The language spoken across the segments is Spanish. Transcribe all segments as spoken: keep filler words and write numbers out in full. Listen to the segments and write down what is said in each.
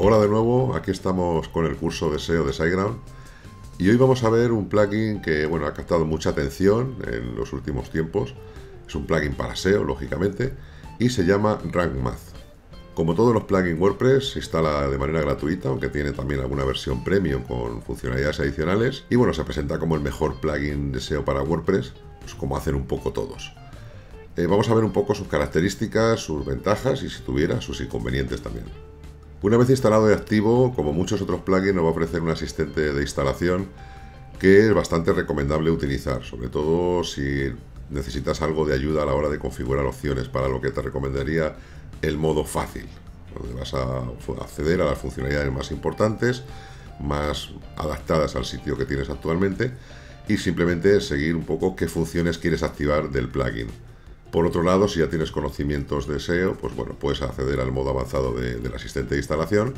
Hola de nuevo, aquí estamos con el curso de S E O de SiteGround y hoy vamos a ver un plugin que bueno, ha captado mucha atención en los últimos tiempos. Es un plugin para S E O, lógicamente, y se llama Rank Math. Como todos los plugins WordPress, se instala de manera gratuita, aunque tiene también alguna versión premium con funcionalidades adicionales. Y bueno, se presenta como el mejor plugin de S E O para WordPress, pues como hacen un poco todos. Eh, vamos a ver un poco sus características, sus ventajas y si tuviera sus inconvenientes también. Una vez instalado y activo, como muchos otros plugins, nos va a ofrecer un asistente de instalación que es bastante recomendable utilizar, sobre todo si necesitas algo de ayuda a la hora de configurar opciones, para lo que te recomendaría el modo fácil, donde vas a acceder a las funcionalidades más importantes, más adaptadas al sitio que tienes actualmente y simplemente seguir un poco qué funciones quieres activar del plugin. Por otro lado, si ya tienes conocimientos de S E O, pues bueno, puedes acceder al modo avanzado de, del asistente de instalación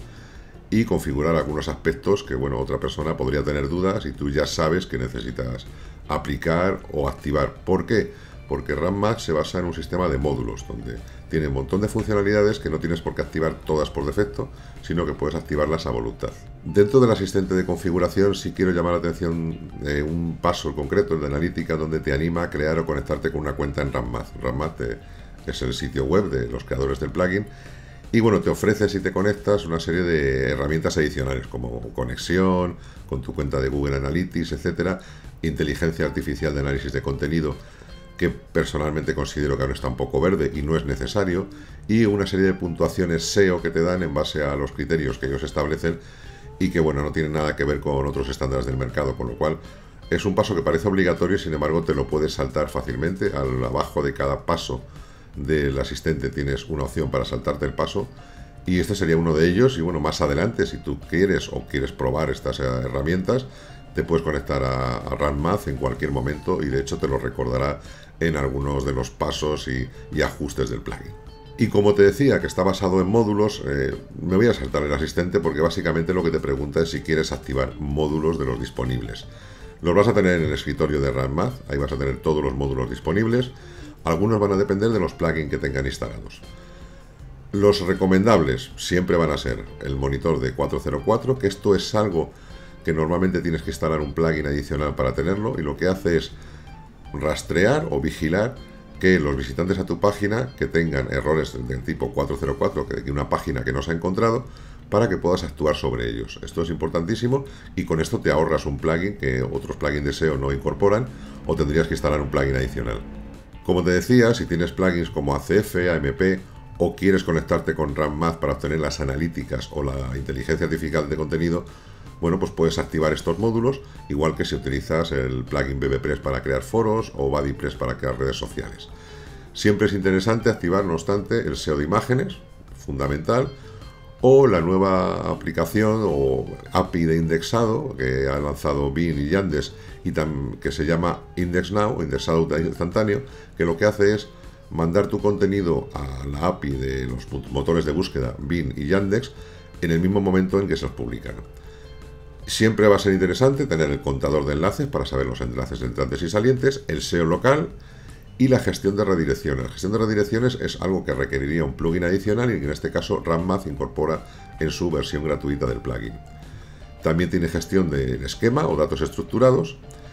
y configurar algunos aspectos que, bueno, otra persona podría tener dudas y tú ya sabes que necesitas aplicar o activar. ¿Por qué? Porque Rank Math se basa en un sistema de módulos, donde tiene un montón de funcionalidades que no tienes por qué activar todas por defecto, sino que puedes activarlas a voluntad. Dentro del asistente de configuración sí quiero llamar la atención de un paso concreto, el de analítica, donde te anima a crear o conectarte con una cuenta en Rank Math. Rank Math es el sitio web de los creadores del plugin y bueno, te ofrece, si te conectas, una serie de herramientas adicionales como conexión con tu cuenta de Google Analytics, etcétera, inteligencia artificial de análisis de contenido, que personalmente considero que aún está un poco verde y no es necesario, y una serie de puntuaciones S E O que te dan en base a los criterios que ellos establecen y que bueno, no tienen nada que ver con otros estándares del mercado, con lo cual es un paso que parece obligatorio y sin embargo te lo puedes saltar fácilmente. Al abajo de cada paso del asistente tienes una opción para saltarte el paso y este sería uno de ellos. Y bueno, más adelante, si tú quieres o quieres probar estas herramientas, te puedes conectar a, a Rank Math en cualquier momento y de hecho te lo recordará en algunos de los pasos y, y ajustes del plugin. Y como te decía que está basado en módulos, eh, me voy a saltar el asistente porque básicamente lo que te pregunta es si quieres activar módulos de los disponibles. Los vas a tener en el escritorio de Rank Math, ahí vas a tener todos los módulos disponibles. Algunos van a depender de los plugins que tengan instalados. Los recomendables siempre van a ser el monitor de cuatro cero cuatro, que esto es algo que normalmente tienes que instalar un plugin adicional para tenerlo, y lo que hace es rastrear o vigilar que los visitantes a tu página que tengan errores del tipo cuatro cero cuatro, que de una página que no se ha encontrado, para que puedas actuar sobre ellos. Esto es importantísimo y con esto te ahorras un plugin que otros plugins de S E O no incorporan, o tendrías que instalar un plugin adicional. Como te decía, si tienes plugins como A C F, A M P o quieres conectarte con Rank Math para obtener las analíticas o la inteligencia artificial de contenido, bueno, pues puedes activar estos módulos, igual que si utilizas el plugin BBPress para crear foros o BuddyPress para crear redes sociales. Siempre es interesante activar, no obstante, el S E O de imágenes, fundamental, o la nueva aplicación o A P I de indexado que ha lanzado Bing y Yandex y que se llama Index Now, indexado instantáneo, que lo que hace es mandar tu contenido a la A P I de los motores de búsqueda Bing y Yandex en el mismo momento en que se los publican. Siempre va a ser interesante tener el contador de enlaces para saber los enlaces entrantes y salientes, el S E O local y la gestión de redirecciones. La gestión de redirecciones es algo que requeriría un plugin adicional y que en este caso Rank Math incorpora en su versión gratuita del plugin. También tiene gestión del esquema o datos estructurados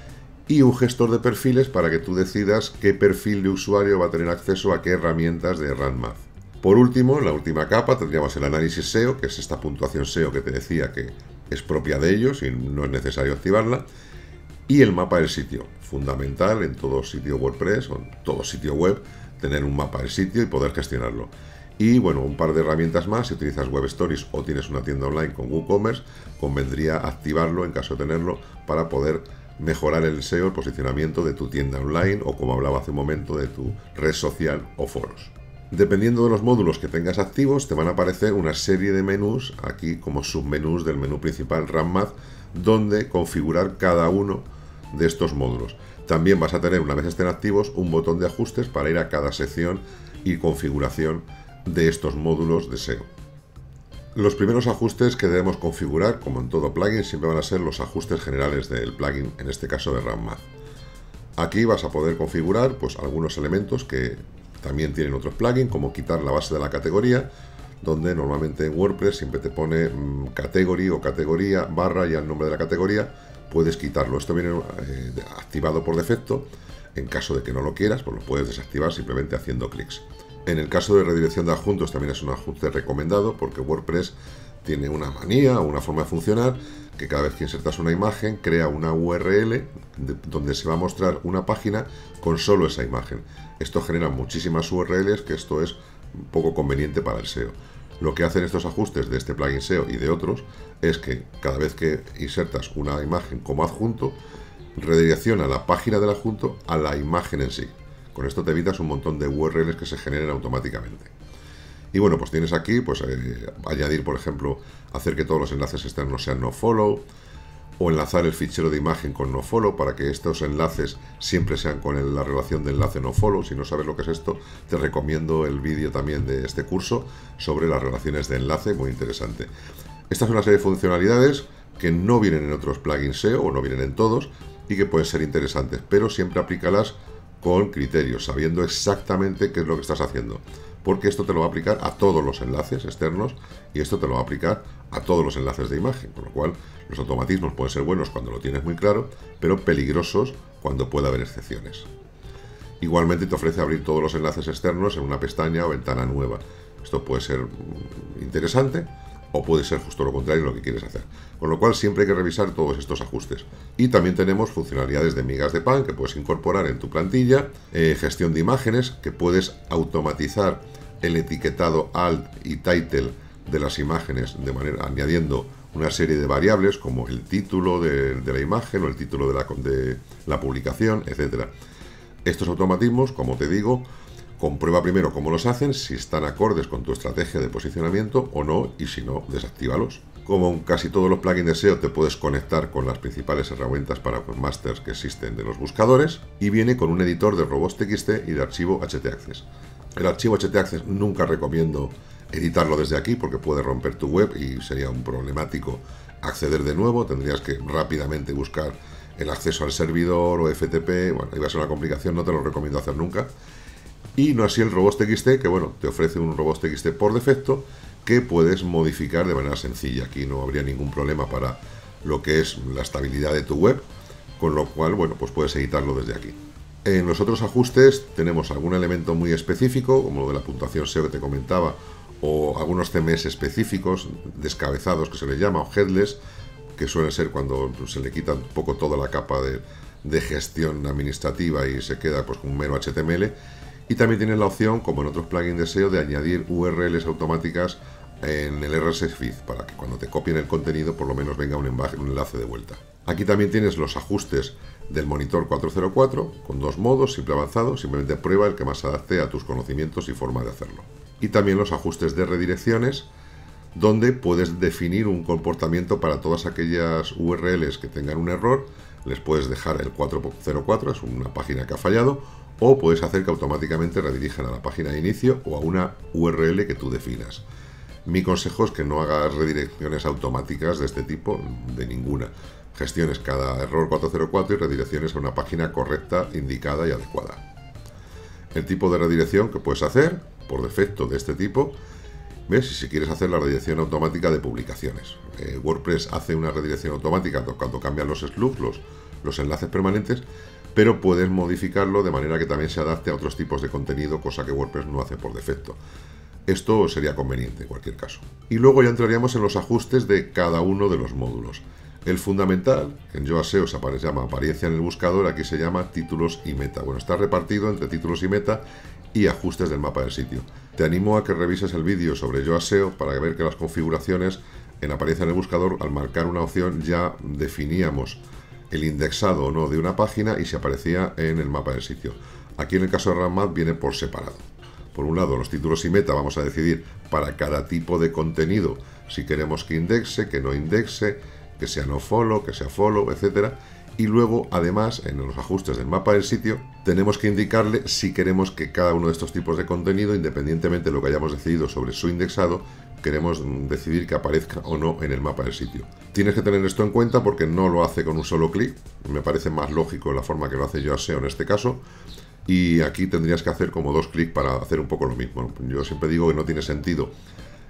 y un gestor de perfiles para que tú decidas qué perfil de usuario va a tener acceso a qué herramientas de Rank Math. Por último, en la última capa tendríamos el análisis S E O, que es esta puntuación S E O que te decía que es propia de ellos y no es necesario activarla, y el mapa del sitio, fundamental en todo sitio WordPress o en todo sitio web, tener un mapa del sitio y poder gestionarlo. Y bueno, un par de herramientas más. Si utilizas Web Stories o tienes una tienda online con WooCommerce, convendría activarlo en caso de tenerlo para poder mejorar el S E O, el posicionamiento de tu tienda online o, como hablaba hace un momento, de tu red social o foros. Dependiendo de los módulos que tengas activos, te van a aparecer una serie de menús aquí como submenús del menú principal Rank Math, donde configurar cada uno de estos módulos. También vas a tener, una vez estén activos, un botón de ajustes para ir a cada sección y configuración de estos módulos de S E O. Los primeros ajustes que debemos configurar, como en todo plugin, siempre van a ser los ajustes generales del plugin, en este caso de Rank Math. Aquí vas a poder configurar pues algunos elementos que también tienen otros plugins, como quitar la base de la categoría, donde normalmente en WordPress siempre te pone mmm, category o categoría, barra y el nombre de la categoría. Puedes quitarlo. Esto viene eh, activado por defecto. En caso de que no lo quieras, pues lo puedes desactivar simplemente haciendo clics. En el caso de redirección de adjuntos también es un ajuste recomendado, porque WordPress tiene una manía o una forma de funcionar que cada vez que insertas una imagen crea una U R L de, donde se va a mostrar una página con solo esa imagen. Esto genera muchísimas U R Ls, que esto es poco conveniente para el S E O. Lo que hacen estos ajustes de este plugin S E O y de otros es que cada vez que insertas una imagen como adjunto, redirecciona la página del adjunto a la imagen en sí. Con esto te evitas un montón de U R Ls que se generen automáticamente. Y bueno, pues tienes aquí, pues eh, añadir, por ejemplo, hacer que todos los enlaces externos sean nofollow, o enlazar el fichero de imagen con nofollow para que estos enlaces siempre sean con el, la relación de enlace nofollow. Si no sabes lo que es esto, te recomiendo el vídeo también de este curso sobre las relaciones de enlace, muy interesante. Esta es una serie de funcionalidades que no vienen en otros plugins S E O o no vienen en todos y que pueden ser interesantes, pero siempre aplícalas con criterios, sabiendo exactamente qué es lo que estás haciendo, porque esto te lo va a aplicar a todos los enlaces externos y esto te lo va a aplicar a todos los enlaces de imagen, con lo cual los automatismos pueden ser buenos cuando lo tienes muy claro, pero peligrosos cuando pueda haber excepciones. Igualmente te ofrece abrir todos los enlaces externos en una pestaña o ventana nueva. Esto puede ser interesante o puede ser justo lo contrario lo que quieres hacer. Con lo cual siempre hay que revisar todos estos ajustes. Y también tenemos funcionalidades de migas de pan que puedes incorporar en tu plantilla, eh, gestión de imágenes, que puedes automatizar el etiquetado alt y title de las imágenes de manera añadiendo una serie de variables como el título de, de la imagen o el título de la, de la publicación, etcétera. Estos automatismos, como te digo, comprueba primero cómo los hacen, si están acordes con tu estrategia de posicionamiento o no, y si no, desactívalos. Como en casi todos los plugins de S E O, te puedes conectar con las principales herramientas para webmasters que existen de los buscadores, y viene con un editor de robots.txt y de archivo htaccess. El archivo htaccess nunca recomiendo editarlo desde aquí porque puede romper tu web y sería un problemático acceder de nuevo. Tendrías que rápidamente buscar el acceso al servidor o F T P. Bueno, iba a ser una complicación, no te lo recomiendo hacer nunca. Y no así el robots.txt, que bueno, te ofrece un robots.txt por defecto que puedes modificar de manera sencilla. Aquí no habría ningún problema para lo que es la estabilidad de tu web, con lo cual, bueno, pues puedes editarlo desde aquí. En los otros ajustes tenemos algún elemento muy específico, como lo de la puntuación S E O que te comentaba, o algunos C M S específicos, descabezados que se les llama, o headless, que suelen ser cuando se le quita un poco toda la capa de, de gestión administrativa y se queda pues con un mero H T M L. Y también tienes la opción, como en otros plugins de S E O, de añadir U R Ls automáticas en el R S S feed, para que cuando te copien el contenido por lo menos venga un enlace de vuelta. Aquí también tienes los ajustes del monitor cuatrocientos cuatro, con dos modos, simple avanzado, simplemente prueba el que más se adapte a tus conocimientos y forma de hacerlo. Y también los ajustes de redirecciones, donde puedes definir un comportamiento para todas aquellas U R Ls que tengan un error. Les puedes dejar el cuatrocientos cuatro, es una página que ha fallado, o puedes hacer que automáticamente redirijan a la página de inicio o a una U R L que tú definas. Mi consejo es que no hagas redirecciones automáticas de este tipo, de ninguna. Gestiones cada error cuatrocientos cuatro y redirecciones a una página correcta, indicada y adecuada. El tipo de redirección que puedes hacer, por defecto de este tipo, ¿ves? Si quieres hacer la redirección automática de publicaciones. Eh, WordPress hace una redirección automática cuando cambian los slubs, los, los enlaces permanentes, pero puedes modificarlo de manera que también se adapte a otros tipos de contenido, cosa que WordPress no hace por defecto. Esto sería conveniente en cualquier caso. Y luego ya entraríamos en los ajustes de cada uno de los módulos. El fundamental, que en Yoast S E O se llama apariencia en el buscador, aquí se llama títulos y meta. Bueno, está repartido entre títulos y meta y ajustes del mapa del sitio. Te animo a que revises el vídeo sobre Yoast S E O para ver que las configuraciones en apariencia en el buscador, al marcar una opción ya definíamos el indexado o no de una página y se aparecía en el mapa del sitio. Aquí en el caso de Rank Math viene por separado. Por un lado, los títulos y meta vamos a decidir para cada tipo de contenido si queremos que indexe, que no indexe, que sea no follow, que sea follow, etcétera. Y luego, además, en los ajustes del mapa del sitio, tenemos que indicarle si queremos que cada uno de estos tipos de contenido, independientemente de lo que hayamos decidido sobre su indexado, queremos decidir que aparezca o no en el mapa del sitio. Tienes que tener esto en cuenta porque no lo hace con un solo clic. Me parece más lógico la forma que lo hace Yoast S E O en este caso. Y aquí tendrías que hacer como dos clics para hacer un poco lo mismo. Yo siempre digo que no tiene sentido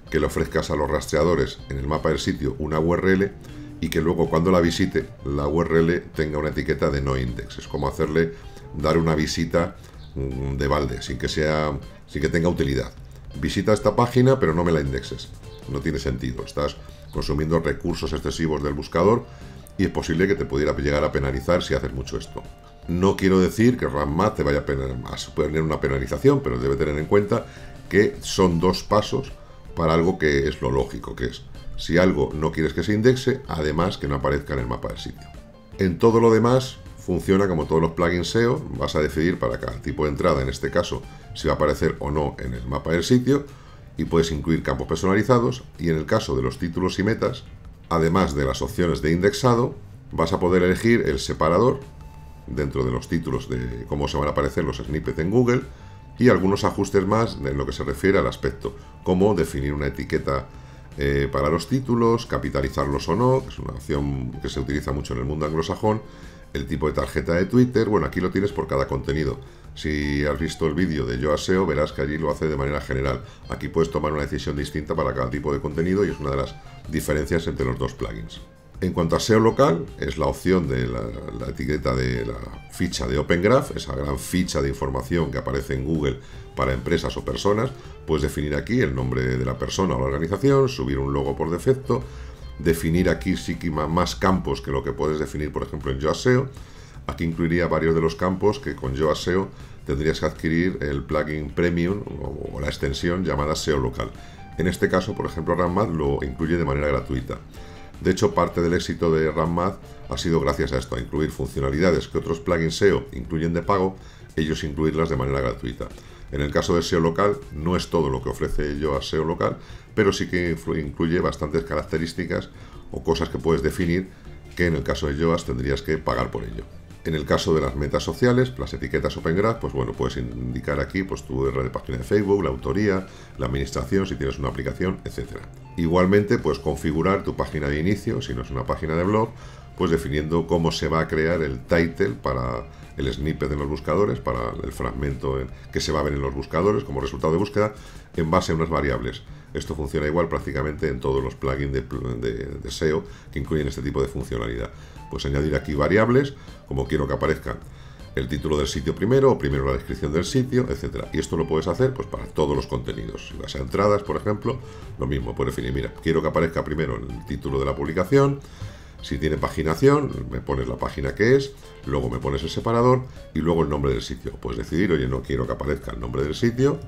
que le ofrezcas a los rastreadores en el mapa del sitio una U R L y que luego cuando la visite la U R L tenga una etiqueta de no index. Es como hacerle dar una visita de balde, sin que sea, sin que tenga utilidad. Visita esta página pero no me la indexes. No tiene sentido. Estás consumiendo recursos excesivos del buscador y es posible que te pudiera llegar a penalizar si haces mucho esto. No quiero decir que RankMath te vaya a suponer una penalización, pero debe tener en cuenta que son dos pasos para algo que es lo lógico, que es, si algo no quieres que se indexe, además que no aparezca en el mapa del sitio. En todo lo demás, funciona como todos los plugins S E O, vas a decidir para cada tipo de entrada, en este caso, si va a aparecer o no en el mapa del sitio, y puedes incluir campos personalizados, y en el caso de los títulos y metas, además de las opciones de indexado, vas a poder elegir el separador dentro de los títulos de cómo se van a aparecer los snippets en Google, y algunos ajustes más en lo que se refiere al aspecto, como definir una etiqueta eh, para los títulos, capitalizarlos o no, que es una opción que se utiliza mucho en el mundo anglosajón, el tipo de tarjeta de Twitter. Bueno, aquí lo tienes por cada contenido. Si has visto el vídeo de Yoast S E O, verás que allí lo hace de manera general. Aquí puedes tomar una decisión distinta para cada tipo de contenido y es una de las diferencias entre los dos plugins. En cuanto a S E O local, es la opción de la, la etiqueta de la ficha de Open Graph, esa gran ficha de información que aparece en Google para empresas o personas. Puedes definir aquí el nombre de la persona o la organización, subir un logo por defecto, definir aquí sí que más campos que lo que puedes definir, por ejemplo, en Yoast S E O. Aquí incluiría varios de los campos que con Yoast S E O tendrías que adquirir el plugin premium o, o la extensión llamada S E O local. En este caso, por ejemplo, RankMath lo incluye de manera gratuita. De hecho, parte del éxito de RankMath ha sido gracias a esto, a incluir funcionalidades que otros plugins S E O incluyen de pago, ellos incluirlas de manera gratuita. En el caso de S E O local, no es todo lo que ofrece Yoast S E O local, pero sí que incluye bastantes características o cosas que puedes definir que en el caso de Yoast tendrías que pagar por ello. En el caso de las metas sociales, las etiquetas Open Graph, pues bueno, puedes indicar aquí pues tu U R L de página de Facebook, la autoría, la administración, si tienes una aplicación, etcétera. Igualmente, puedes configurar tu página de inicio, si no es una página de blog, pues definiendo cómo se va a crear el title para el snippet en los buscadores, para el fragmento que se va a ver en los buscadores como resultado de búsqueda, en base a unas variables. Esto funciona igual prácticamente en todos los plugins de, de, de S E O que incluyen este tipo de funcionalidad. Pues añadir aquí variables, como quiero que aparezca el título del sitio primero, o primero la descripción del sitio, etcétera. Y esto lo puedes hacer pues para todos los contenidos. Si vas a entradas, por ejemplo, lo mismo, puedes definir, mira, quiero que aparezca primero el título de la publicación, si tiene paginación, me pones la página que es, luego me pones el separador y luego el nombre del sitio. Puedes decidir, oye, no quiero que aparezca el nombre del sitio,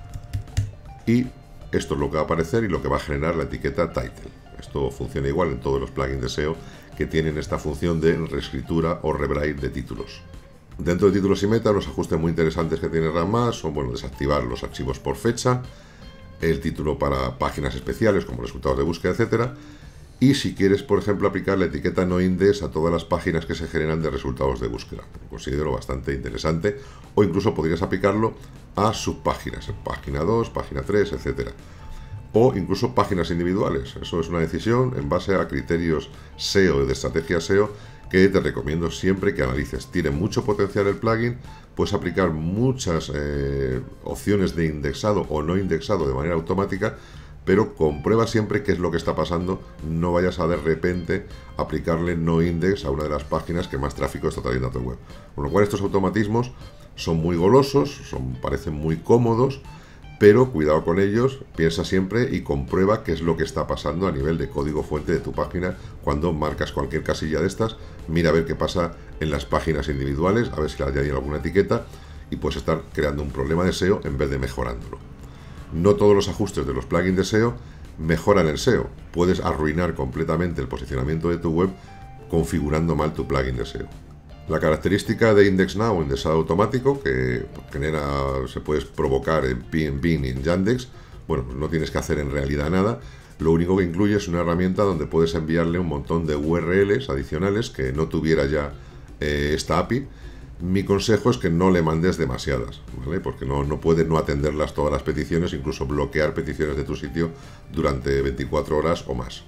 y esto es lo que va a aparecer y lo que va a generar la etiqueta title. Esto funciona igual en todos los plugins de S E O que tienen esta función de reescritura o rewrite de títulos. Dentro de títulos y metas, los ajustes muy interesantes que tiene RankMath son, bueno, desactivar los archivos por fecha, el título para páginas especiales como resultados de búsqueda, etcétera. Y si quieres, por ejemplo, aplicar la etiqueta no index a todas las páginas que se generan de resultados de búsqueda. Lo considero bastante interesante. O incluso podrías aplicarlo a subpáginas, página dos, página tres, etcétera. O incluso páginas individuales. Eso es una decisión en base a criterios S E O, de estrategia S E O, que te recomiendo siempre que analices. Tiene mucho potencial el plugin, puedes aplicar muchas eh, opciones de indexado o no indexado de manera automática, pero comprueba siempre qué es lo que está pasando. No vayas a de repente aplicarle no index a una de las páginas que más tráfico está trayendo a tu web. Con lo cual estos automatismos son muy golosos, son, parecen muy cómodos, pero cuidado con ellos, piensa siempre y comprueba qué es lo que está pasando a nivel de código fuente de tu página cuando marcas cualquier casilla de estas. Mira a ver qué pasa en las páginas individuales, a ver si le hay alguna etiqueta, y puedes estar creando un problema de S E O en vez de mejorándolo. No todos los ajustes de los plugins de S E O mejoran el S E O. Puedes arruinar completamente el posicionamiento de tu web configurando mal tu plugin de S E O. La característica de Index Now o indexado automático, que genera, se puede provocar en Bing y en Yandex, bueno, pues no tienes que hacer en realidad nada. Lo único que incluye es una herramienta donde puedes enviarle un montón de U R Ls adicionales que no tuviera ya eh, esta A P I. Mi consejo es que no le mandes demasiadas, ¿vale? Porque no, no puede no atenderlas todas las peticiones, incluso bloquear peticiones de tu sitio durante veinticuatro horas o más.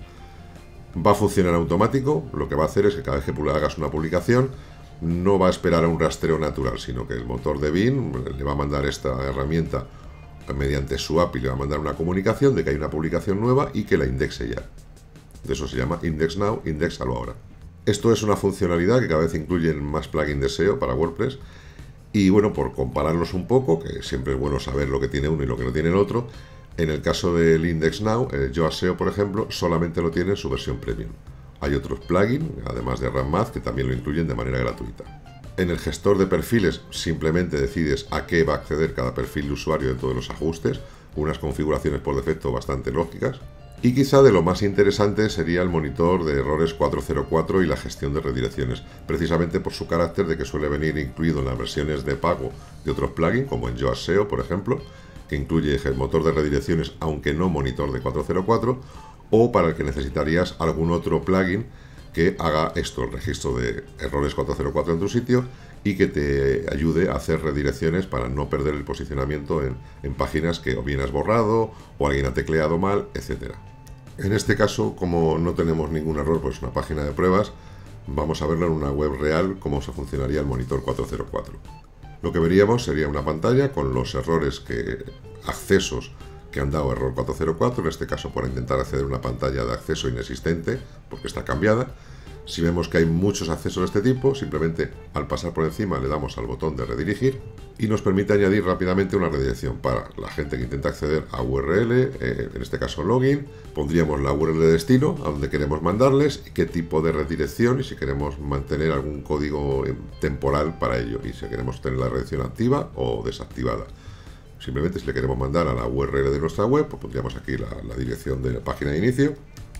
Va a funcionar automático, lo que va a hacer es que cada vez que hagas una publicación no va a esperar a un rastreo natural, sino que el motor de Bing le va a mandar esta herramienta mediante su A P I le va a mandar una comunicación de que hay una publicación nueva y que la indexe ya. De eso se llama Index Now, indexalo ahora. Esto es una funcionalidad que cada vez incluyen más plugins de S E O para WordPress. Y bueno, por compararlos un poco, que siempre es bueno saber lo que tiene uno y lo que no tiene el otro, en el caso del Index Now, el Yoast S E O, por ejemplo, solamente lo tiene en su versión premium. Hay otros plugins, además de RampMath, que también lo incluyen de manera gratuita. En el gestor de perfiles simplemente decides a qué va a acceder cada perfil de usuario dentro de los ajustes, unas configuraciones por defecto bastante lógicas. Y quizá de lo más interesante sería el monitor de errores cuatrocientos cuatro y la gestión de redirecciones, precisamente por su carácter de que suele venir incluido en las versiones de pago de otros plugins, como en Yoast S E O, por ejemplo, que incluye el motor de redirecciones, aunque no monitor de cuatrocientos cuatro, o para el que necesitarías algún otro plugin que haga esto, el registro de errores cuatrocientos cuatro en tu sitio y que te ayude a hacer redirecciones para no perder el posicionamiento en, en páginas que o bien has borrado o alguien ha tecleado mal, etcétera. En este caso, como no tenemos ningún error, pues una página de pruebas, vamos a verlo en una web real cómo se funcionaría el monitor cuatrocientos cuatro. Lo que veríamos sería una pantalla con los errores que accesos que han dado error cuatrocientos cuatro, en este caso por intentar acceder a una pantalla de acceso inexistente, porque está cambiada. Si vemos que hay muchos accesos de este tipo, simplemente al pasar por encima le damos al botón de redirigir y nos permite añadir rápidamente una redirección para la gente que intenta acceder a U R L, eh, en este caso login. Pondríamos la U R L de destino, a donde queremos mandarles, y qué tipo de redirección y si queremos mantener algún código temporal para ello y si queremos tener la redirección activa o desactivada. Simplemente si le queremos mandar a la U R L de nuestra web, pues pondríamos aquí la, la dirección de la página de inicio.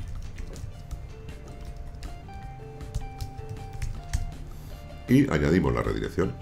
Y añadimos la redirección.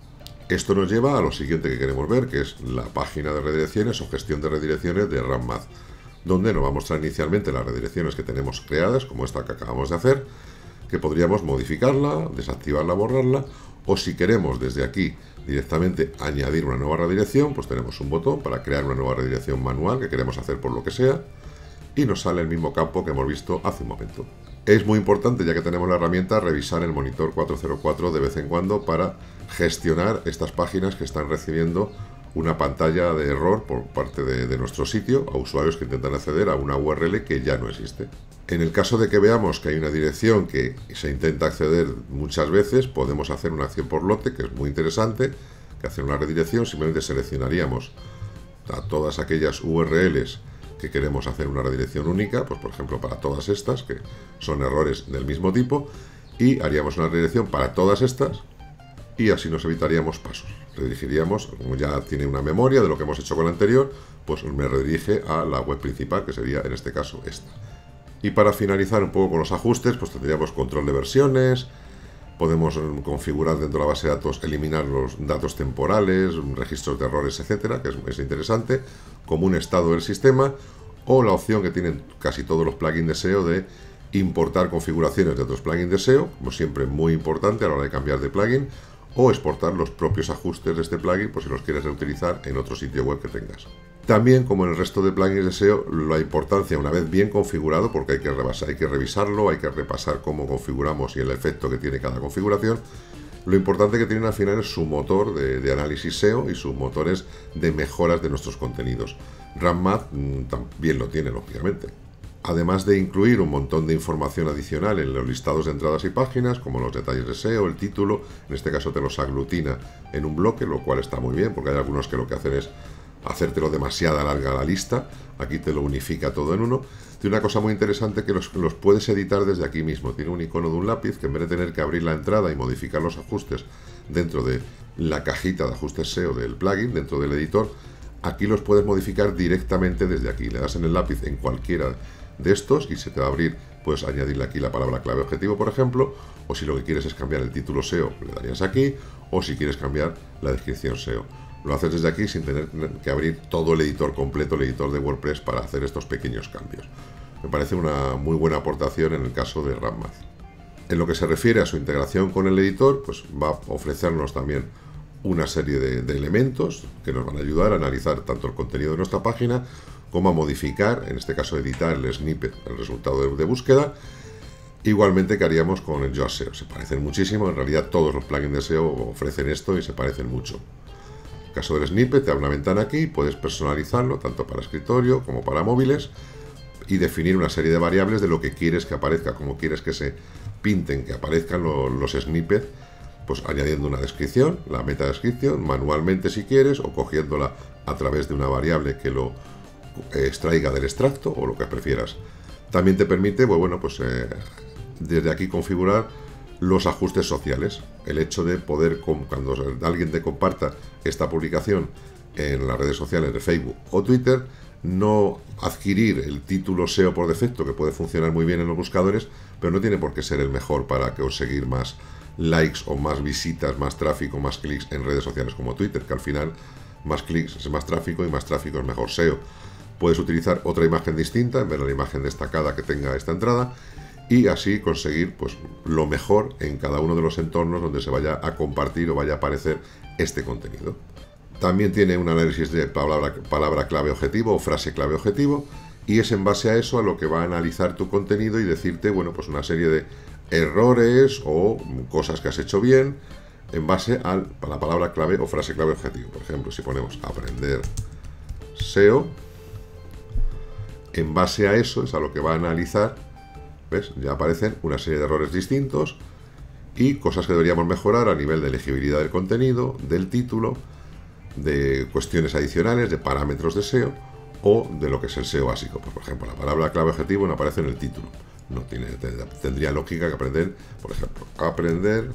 Esto nos lleva a lo siguiente que queremos ver, que es la página de redirecciones o gestión de redirecciones de RampMath, donde nos va a mostrar inicialmente las redirecciones que tenemos creadas, como esta que acabamos de hacer, que podríamos modificarla, desactivarla, borrarla, o si queremos desde aquí directamente añadir una nueva redirección, pues tenemos un botón para crear una nueva redirección manual que queremos hacer por lo que sea, y nos sale el mismo campo que hemos visto hace un momento. Es muy importante, ya que tenemos la herramienta, revisar el monitor cuatrocientos cuatro de vez en cuando para gestionar estas páginas que están recibiendo una pantalla de error por parte de, de nuestro sitio a usuarios que intentan acceder a una U R L que ya no existe. En el caso de que veamos que hay una dirección que se intenta acceder muchas veces, podemos hacer una acción por lote, que es muy interesante, que hacer una redirección, simplemente seleccionaríamos a todas aquellas U R Ls que queremos hacer una redirección única, pues por ejemplo para todas estas, que son errores del mismo tipo, y haríamos una redirección para todas estas, y así nos evitaríamos pasos. Redirigiríamos, como ya tiene una memoria de lo que hemos hecho con la anterior, pues me redirige a la web principal, que sería en este caso esta. Y para finalizar un poco con los ajustes, pues tendríamos control de versiones, podemos configurar dentro de la base de datos, eliminar los datos temporales, registros de errores, etcétera, que es, es interesante, como un estado del sistema, o la opción que tienen casi todos los plugins de S E O de importar configuraciones de otros plugins de S E O, como siempre muy importante a la hora de cambiar de plugin, o exportar los propios ajustes de este plugin por si los quieres reutilizar en otro sitio web que tengas. También, como en el resto de plugins de S E O, la importancia, una vez bien configurado, porque hay que, rebasar, hay que revisarlo, hay que repasar cómo configuramos y el efecto que tiene cada configuración. Lo importante que tienen al final es su motor de, de análisis S E O y sus motores de mejoras de nuestros contenidos. RampMath mmm, también lo tiene, lógicamente. Además de incluir un montón de información adicional en los listados de entradas y páginas, como los detalles de S E O, el título, en este caso te los aglutina en un bloque, lo cual está muy bien, porque hay algunos que lo que hacen es hacértelo demasiado larga la lista. Aquí te lo unifica todo en uno. Tiene una cosa muy interesante que los, los puedes editar desde aquí mismo. Tiene un icono de un lápiz que en vez de tener que abrir la entrada y modificar los ajustes dentro de la cajita de ajustes S E O del plugin, dentro del editor, aquí los puedes modificar directamente desde aquí. Le das en el lápiz en cualquiera de estos y se te va a abrir, puedes añadirle aquí la palabra clave objetivo, por ejemplo, o si lo que quieres es cambiar el título S E O, le darías aquí, o si quieres cambiar la descripción S E O. Lo haces desde aquí sin tener que abrir todo el editor completo, el editor de WordPress, para hacer estos pequeños cambios. Me parece una muy buena aportación en el caso de RampMath. En lo que se refiere a su integración con el editor, pues va a ofrecernos también una serie de, de elementos que nos van a ayudar a analizar tanto el contenido de nuestra página como a modificar, en este caso editar el snippet, el resultado de, de búsqueda, igualmente que haríamos con el Yoast S E O. Se parecen muchísimo, en realidad todos los plugins de S E O ofrecen esto y se parecen mucho. En el caso del snippet, te da una ventana aquí, puedes personalizarlo tanto para escritorio como para móviles y definir una serie de variables de lo que quieres que aparezca, como quieres que se pinten, que aparezcan los, los snippets, pues añadiendo una descripción, la metadescripción, manualmente si quieres, o cogiéndola a través de una variable que lo extraiga del extracto o lo que prefieras. También te permite, pues bueno, pues eh, desde aquí configurar los ajustes sociales. El hecho de poder, cuando alguien te comparta esta publicación en las redes sociales de Facebook o Twitter, no adquirir el título S E O por defecto, que puede funcionar muy bien en los buscadores, pero no tiene por qué ser el mejor para conseguir más likes o más visitas, más tráfico, más clics en redes sociales como Twitter, que al final más clics es más tráfico y más tráfico es mejor S E O. Puedes utilizar otra imagen distinta en vez de la imagen destacada que tenga esta entrada y así conseguir pues lo mejor en cada uno de los entornos donde se vaya a compartir o vaya a aparecer este contenido. También tiene un análisis de palabra, palabra clave objetivo o frase clave objetivo y es en base a eso a lo que va a analizar tu contenido y decirte, bueno, pues una serie de errores o cosas que has hecho bien en base a la palabra clave o frase clave objetivo. Por ejemplo, si ponemos aprender S E O, en base a eso es a lo que va a analizar, ¿ves? Ya aparecen una serie de errores distintos y cosas que deberíamos mejorar a nivel de legibilidad del contenido, del título, de cuestiones adicionales, de parámetros de S E O o de lo que es el S E O básico. Pues, por ejemplo, la palabra clave objetivo no aparece en el título. No tiene, tendría lógica que aprender, por ejemplo, aprender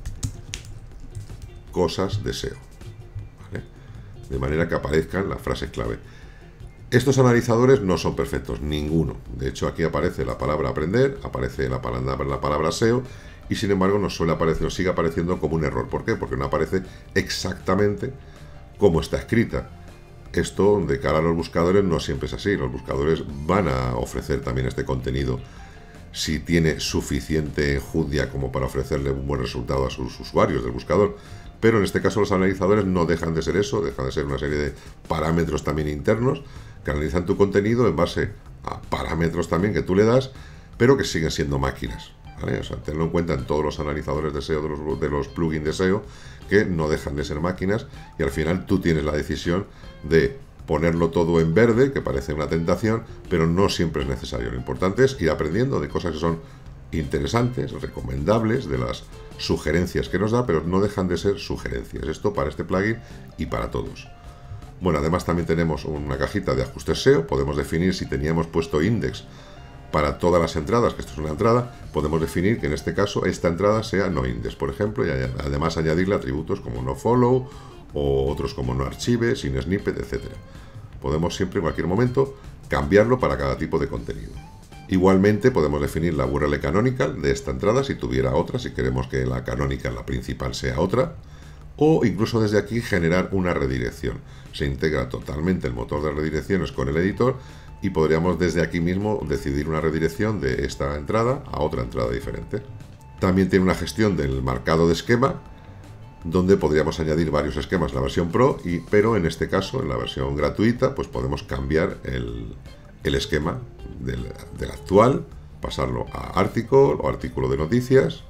cosas de S E O, ¿vale? De manera que aparezcan las frases clave. Estos analizadores no son perfectos, ninguno. De hecho, aquí aparece la palabra aprender, aparece la palabra, la palabra S E O y sin embargo nos suele aparecer, nos sigue apareciendo como un error. ¿Por qué? Porque no aparece exactamente como está escrita. Esto de cara a los buscadores no siempre es así. Los buscadores van a ofrecer también este contenido si tiene suficiente enjundia como para ofrecerle un buen resultado a sus usuarios del buscador. Pero en este caso los analizadores no dejan de ser eso, dejan de ser una serie de parámetros también internos que analizan tu contenido en base a parámetros también que tú le das, pero que siguen siendo máquinas, ¿vale? O sea, tenlo en cuenta en todos los analizadores de S E O, de los, de los plugins de S E O, que no dejan de ser máquinas y al final tú tienes la decisión de ponerlo todo en verde, que parece una tentación, pero no siempre es necesario. Lo importante es ir aprendiendo de cosas que son interesantes, recomendables, de las sugerencias que nos da, pero no dejan de ser sugerencias. Esto para este plugin y para todos. Bueno, además también tenemos una cajita de ajustes S E O. Podemos definir si teníamos puesto index para todas las entradas, que esto es una entrada, podemos definir que en este caso esta entrada sea no index, por ejemplo, y además añadirle atributos como no follow o otros como no archive, sin snippet, etcétera. Podemos siempre en cualquier momento cambiarlo para cada tipo de contenido. Igualmente podemos definir la U R L canonical de esta entrada si tuviera otra, si queremos que la canonical, la principal, sea otra, o incluso desde aquí generar una redirección. Se integra totalmente el motor de redirecciones con el editor y podríamos desde aquí mismo decidir una redirección de esta entrada a otra entrada diferente. También tiene una gestión del marcado de esquema, donde podríamos añadir varios esquemas en la versión Pro, y, pero en este caso, en la versión gratuita, pues podemos cambiar el, el esquema del, del actual, pasarlo a artículo o artículo de noticias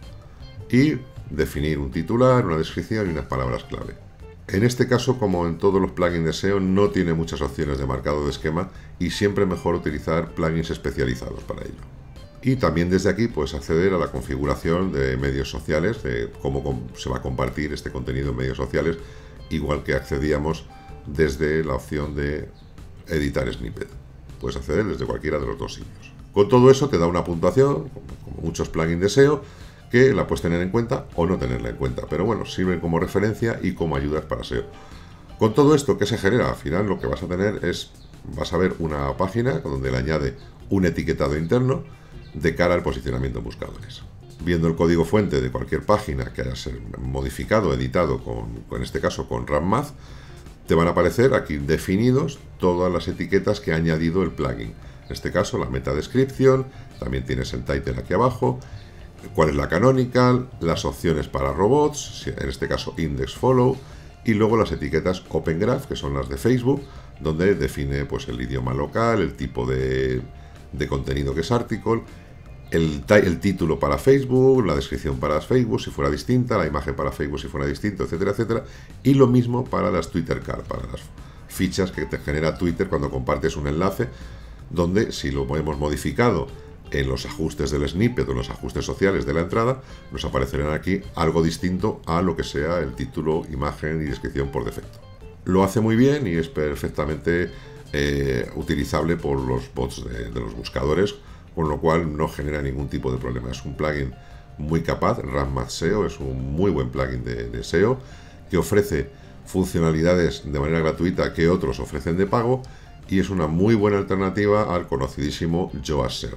y definir un titular, una descripción y unas palabras clave. En este caso, como en todos los plugins de S E O, no tiene muchas opciones de marcado de esquema y siempre mejor utilizar plugins especializados para ello. Y también desde aquí puedes acceder a la configuración de medios sociales, de cómo se va a compartir este contenido en medios sociales, igual que accedíamos desde la opción de editar snippet. Puedes acceder desde cualquiera de los dos sitios. Con todo eso te da una puntuación, como muchos plugins de S E O, que la puedes tener en cuenta o no tenerla en cuenta, pero bueno, sirven como referencia y como ayudas para S E O. Con todo esto, ¿qué se genera? Al final lo que vas a tener es, vas a ver una página donde le añade un etiquetado interno de cara al posicionamiento en buscadores. Viendo el código fuente de cualquier página que haya sido modificado, editado, con, en este caso con RamMath, te van a aparecer aquí definidos todas las etiquetas que ha añadido el plugin. En este caso la meta descripción, también tienes el title aquí abajo, cuál es la canonical, las opciones para robots, en este caso index follow, y luego las etiquetas Open Graph, que son las de Facebook, donde define pues el idioma local, el tipo de, de contenido que es article, el, el título para Facebook, la descripción para Facebook si fuera distinta, la imagen para Facebook si fuera distinta, etcétera, etcétera. Y lo mismo para las Twitter Card, para las fichas que te genera Twitter cuando compartes un enlace, donde si lo hemos modificado en los ajustes del snippet o en los ajustes sociales de la entrada, nos aparecerán aquí algo distinto a lo que sea el título, imagen y descripción por defecto. Lo hace muy bien y es perfectamente eh, utilizable por los bots de, de los buscadores, con lo cual no genera ningún tipo de problema. Es un plugin muy capaz, Rank S E O es un muy buen plugin de, de S E O, que ofrece funcionalidades de manera gratuita que otros ofrecen de pago, y es una muy buena alternativa al conocidísimo Yoast S E O.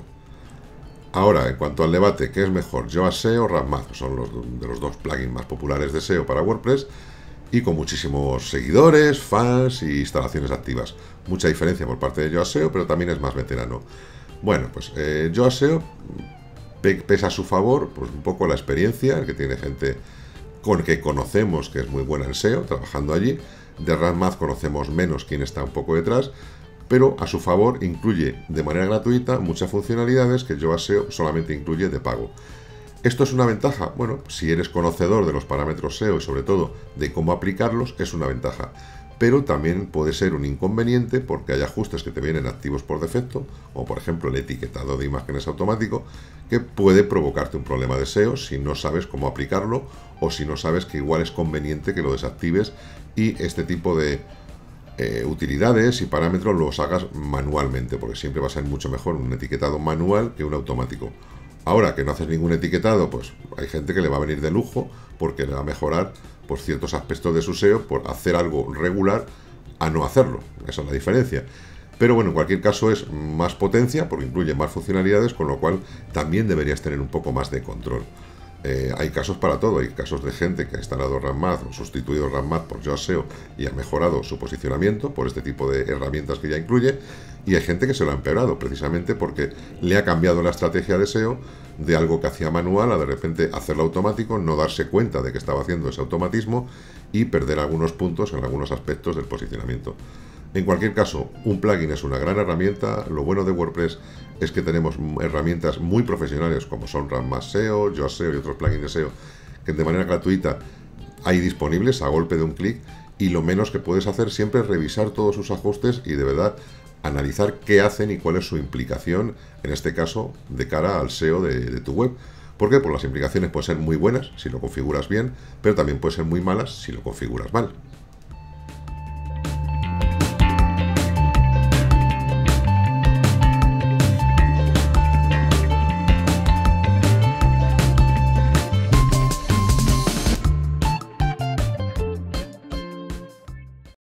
Ahora, en cuanto al debate, ¿qué es mejor, Yoast S E O o Rank Math? Son los de los dos plugins más populares de S E O para WordPress y con muchísimos seguidores, fans y instalaciones activas. Mucha diferencia por parte de Yoast S E O, pero también es más veterano. Bueno, pues eh, Yoast S E O pesa a su favor pues un poco la experiencia que tiene gente con que conocemos que es muy buena en S E O, trabajando allí. De Rank Math conocemos menos quién está un poco detrás, pero a su favor incluye de manera gratuita muchas funcionalidades que Yoast S E O solamente incluye de pago. ¿Esto es una ventaja? Bueno, si eres conocedor de los parámetros S E O y sobre todo de cómo aplicarlos, es una ventaja. Pero también puede ser un inconveniente porque hay ajustes que te vienen activos por defecto, o por ejemplo el etiquetado de imágenes automático, que puede provocarte un problema de S E O si no sabes cómo aplicarlo o si no sabes que igual es conveniente que lo desactives y este tipo de eh, utilidades y parámetros los hagas manualmente, porque siempre va a ser mucho mejor un etiquetado manual que un automático. Ahora que no haces ningún etiquetado, pues hay gente que le va a venir de lujo porque le va a mejorar por ciertos aspectos de su S E O por hacer algo regular a no hacerlo. Esa es la diferencia. Pero bueno, en cualquier caso es más potencia porque incluye más funcionalidades, con lo cual también deberías tener un poco más de control. Eh, hay casos para todo, hay casos de gente que ha instalado Rank Math o sustituido Rank Math por Yoast S E O y ha mejorado su posicionamiento por este tipo de herramientas que ya incluye, y hay gente que se lo ha empeorado precisamente porque le ha cambiado la estrategia de S E O de algo que hacía manual a de repente hacerlo automático, no darse cuenta de que estaba haciendo ese automatismo y perder algunos puntos en algunos aspectos del posicionamiento. En cualquier caso, un plugin es una gran herramienta. Lo bueno de WordPress es que tenemos herramientas muy profesionales como son Rank Math S E O, Yoast S E O y otros plugins de S E O que de manera gratuita hay disponibles a golpe de un clic, y lo menos que puedes hacer siempre es revisar todos sus ajustes y de verdad analizar qué hacen y cuál es su implicación, en este caso, de cara al S E O de, de tu web. ¿Por qué? Pues las implicaciones pueden ser muy buenas si lo configuras bien, pero también pueden ser muy malas si lo configuras mal.